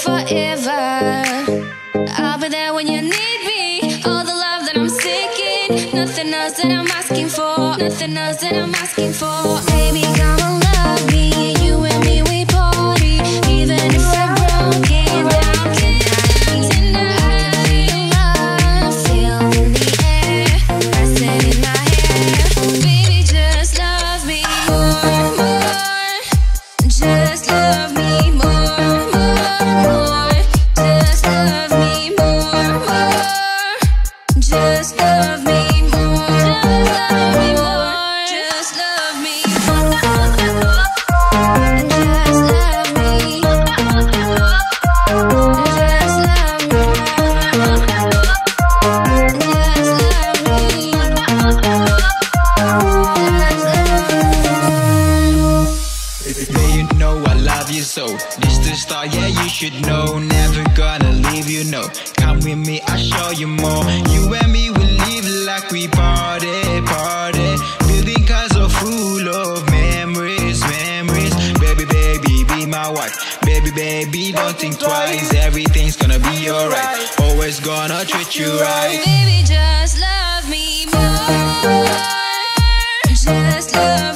forever. I'll be there when you need me. All the love that I'm seeking. Nothing else that I'm asking for. Nothing else that I'm asking for. Baby, come and love me. You and me, we party. Even if we're broken down tonight. Tonight, I feel love. Feel in the air. Pressing in my hair. Baby, just love me more, more. Just love me more, more. Just love me more, more. Just love me more. Just love me more. Just love me more. Just love me. Just love me. Yeah, you know I love you so. This the start, yeah, you should know. Never gonna leave you, no. Come with me, I'll show you more. You and me will live like we party, party. Building castles full of memories, memories. Baby, baby, be my wife. Baby, baby, don't think twice. Everything's gonna be alright. Always gonna treat you right. Baby, just love me more. Just love